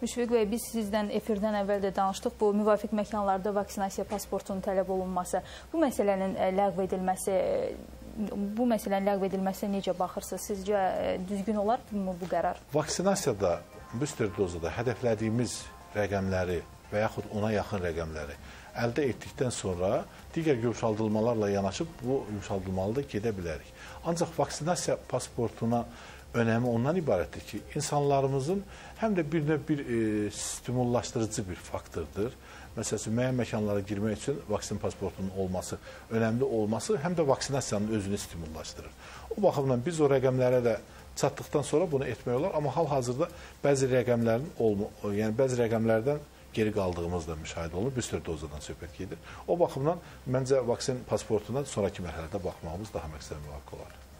Müşfiq bəy, biz sizdən efirdən əvvəl də danışdıq. Bu müvafiq məkanlarda vaksinasiya pasportunun tələb olunması, bu məsələnin ləğv edilməsi necə baxırsınız? Sizcə düzgün olar mı bu qərar? Vaksinasiyada, booster dozada hədəflədiyimiz rəqəmləri və yaxud ona yaxın rəqəmləri əldə etdikdən sonra digər yumşaldılmalarla yanaşıb bu yumşaldılmalı da gedə bilərik. Ancaq vaksinasiya pasportuna önəmi ondan ibarətdir ki, insanlarımızın həm də bir növ bir stimullaşdırıcı bir faktordur. Məsələn, müəyyən məkanlara girmək üçün vaksin pasportunun olması, önəmli olması həm də vaksinasiyanın özünü stimullaşdırır. O baxımdan biz o rəqəmlərə də çatdıqdan sonra bunu etmək olar, amma hal-hazırda bəzi rəqəmlərdən geri qaldığımız da müşahidə olunur, booster dozadan söhbət gedir. O baxımdan məncə vaksin pasportuna sonraki mərhələdə baxmağımız daha məqsəd müvafiq olar.